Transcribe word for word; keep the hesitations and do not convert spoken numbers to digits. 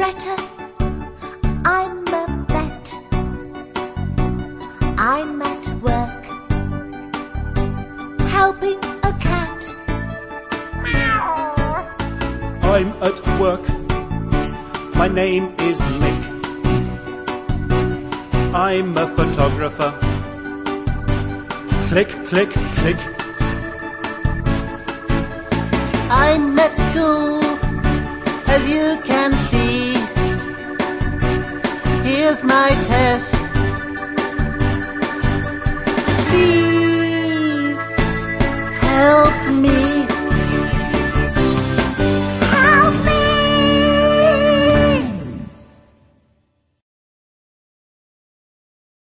Greta, I'm a vet. I'm at work, helping a cat. I'm at work. My name is Mick. I'm a photographer. Click, click, click. I'm at school, as you can see. Here's my test.